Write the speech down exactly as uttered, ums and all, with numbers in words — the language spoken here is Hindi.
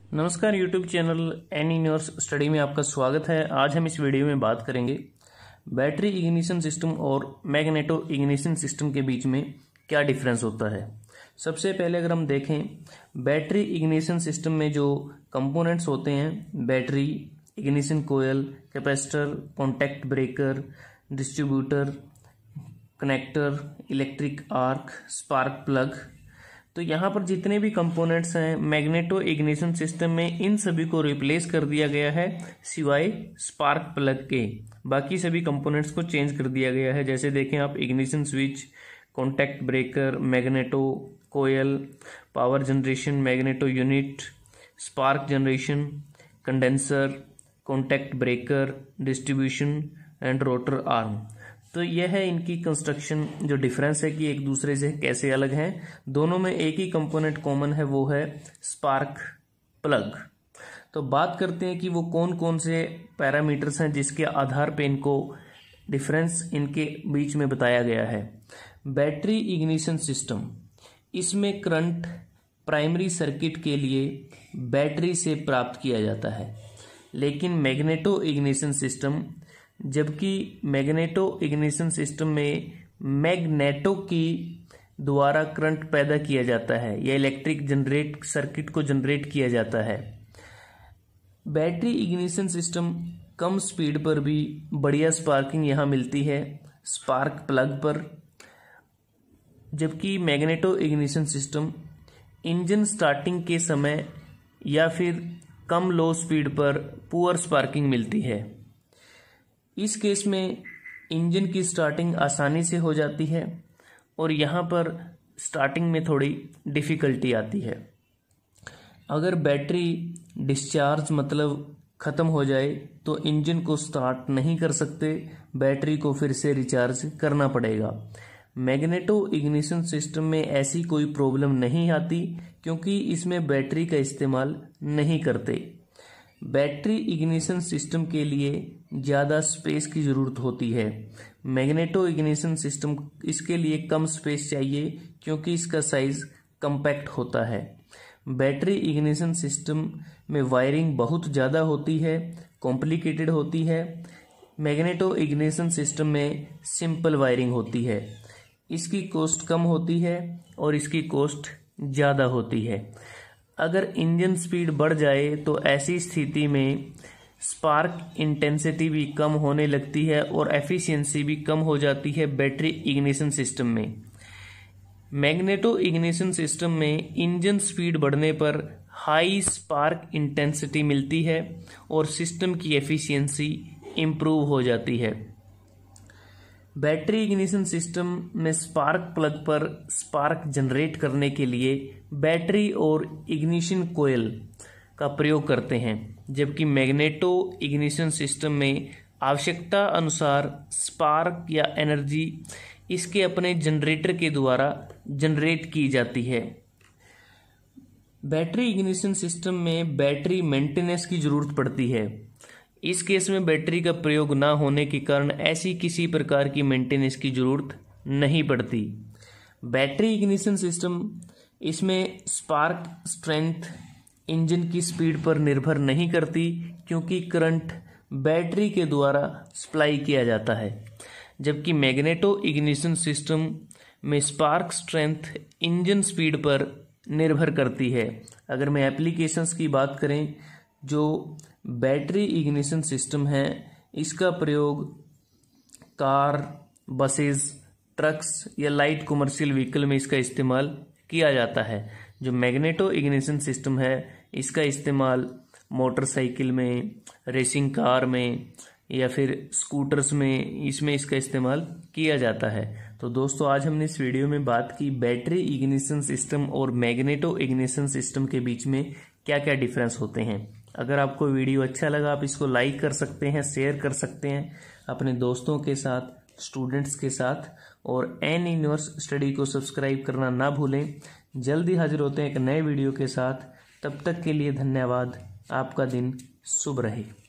नमस्कार यूट्यूब चैनल एनीन्यूअर्स स्टडी में आपका स्वागत है। आज हम इस वीडियो में बात करेंगे बैटरी इग्निशन सिस्टम और मैग्नेटो इग्निशन सिस्टम के बीच में क्या डिफरेंस होता है। सबसे पहले अगर हम देखें बैटरी इग्निशन सिस्टम में जो कंपोनेंट्स होते हैं, battery, ignition coil, capacitor, contact breaker, distributor, connector, electric arc, spark plug, तो यहाँ पर जितने भी कंपोनेंट्स हैं मैग्नेटो इग्निशन सिस्टम में इन सभी को रिप्लेस कर दिया गया है सिवाय स्पार्क प्लग के। बाकी सभी कंपोनेंट्स को चेंज कर दिया गया है। जैसे देखें आप, ignition switch, contact breaker, magneto coil, power generation, magneto unit, spark generation, condenser, contact breaker, distribution and rotor arm. तो यह है इनकी कंस्ट्रक्शन। जो डिफरेंस है कि एक दूसरे से कैसे अलग हैं। दोनों में एक ही कंपोनेंट कॉमन है, वो है स्पार्क प्लग। तो बात करते हैं कि वो कौन कौन से पैरामीटर्स हैं जिसके आधार पे इनको डिफरेंस इनके बीच में बताया गया है। बैटरी इग्निशन सिस्टम, इसमें करंट प्राइमरी सर्किट के लिए बैटरी से प्राप्त किया जाता है, लेकिन मैग्नेटो इग्निशन सिस्टम जबकि मैग्नेटो इग्निशन सिस्टम में मैग्नेटो की द्वारा करंट पैदा किया जाता है या इलेक्ट्रिक जनरेट सर्किट को जनरेट किया जाता है। बैटरी इग्निशन सिस्टम कम स्पीड पर भी बढ़िया स्पार्किंग यहाँ मिलती है स्पार्क प्लग पर, जबकि magneto ignition system engine starting के समय या फिर कम लो स्पीड पर पुअर स्पार्किंग मिलती है। इस केस में इंजन की स्टार्टिंग आसानी से हो जाती है और यहाँ पर स्टार्टिंग में थोड़ी डिफ़िकल्टी आती है। अगर बैटरी डिस्चार्ज मतलब ख़त्म हो जाए तो इंजन को स्टार्ट नहीं कर सकते, बैटरी को फिर से रिचार्ज करना पड़ेगा। मैग्नेटो इग्निशन सिस्टम में ऐसी कोई प्रॉब्लम नहीं आती क्योंकि इसमें बैटरी का इस्तेमाल नहीं करते। बैटरी इग्निशन सिस्टम के लिए ज़्यादा स्पेस की ज़रूरत होती है। मैग्नेटो इग्निशन सिस्टम इसके लिए कम स्पेस चाहिए क्योंकि इसका साइज़ कम्पैक्ट होता है। बैटरी इग्निशन सिस्टम में वायरिंग बहुत ज़्यादा होती है, कॉम्प्लिकेटेड होती है। मैग्नेटो इग्निशन सिस्टम में सिंपल वायरिंग होती है। इसकी कॉस्ट कम होती है और इसकी कॉस्ट ज़्यादा होती है। अगर इंजन स्पीड बढ़ जाए तो ऐसी स्थिति में स्पार्क इंटेंसिटी भी कम होने लगती है और एफिशिएंसी भी कम हो जाती है बैटरी इग्निशन सिस्टम में। मैग्नेटो इग्निशन सिस्टम में इंजन स्पीड बढ़ने पर हाई स्पार्क इंटेंसिटी मिलती है और सिस्टम की एफिशिएंसी इम्प्रूव हो जाती है। बैटरी इग्निशन सिस्टम में स्पार्क प्लग पर स्पार्क जनरेट करने के लिए बैटरी और इग्निशन कोयल का प्रयोग करते हैं, जबकि मैग्नेटो इग्निशन सिस्टम में आवश्यकता अनुसार स्पार्क या एनर्जी इसके अपने जनरेटर के द्वारा जनरेट की जाती है। बैटरी इग्निशन सिस्टम में बैटरी मेंटेनेंस की जरूरत पड़ती है। इस केस में बैटरी का प्रयोग ना होने के कारण ऐसी किसी प्रकार की मेंटेनेंस की जरूरत नहीं पड़ती। बैटरी इग्निशन सिस्टम इसमें स्पार्क स्ट्रेंथ इंजन की स्पीड पर निर्भर नहीं करती क्योंकि करंट बैटरी के द्वारा सप्लाई किया जाता है, जबकि मैग्नेटो इग्निशन सिस्टम में स्पार्क स्ट्रेंथ इंजन स्पीड पर निर्भर करती है। अगर मैं एप्लीकेशंस की बात करें, जो बैटरी इग्निशन सिस्टम है इसका प्रयोग कार, बसेस, ट्रक्स या लाइट कमर्शियल व्हीकल में इसका इस्तेमाल किया जाता है। जो मैग्नेटो इग्निशन सिस्टम है इसका इस्तेमाल मोटरसाइकिल में, रेसिंग कार में या फिर स्कूटर्स में, इसमें इसका इस्तेमाल किया जाता है। तो दोस्तों, आज हमने इस वीडियो में बात की बैटरी इग्निशन सिस्टम और मैग्नेटो इग्निशन सिस्टम के बीच में क्या क्या डिफरेंस होते हैं। अगर आपको वीडियो अच्छा लगा आप इसको लाइक कर सकते हैं, शेयर कर सकते हैं अपने दोस्तों के साथ, स्टूडेंट्स के साथ, और एनीन्यूअर्स स्टडी को सब्सक्राइब करना ना भूलें। जल्दी हाजिर होते हैं एक नए वीडियो के साथ। तब तक के लिए धन्यवाद। आपका दिन शुभ रहे।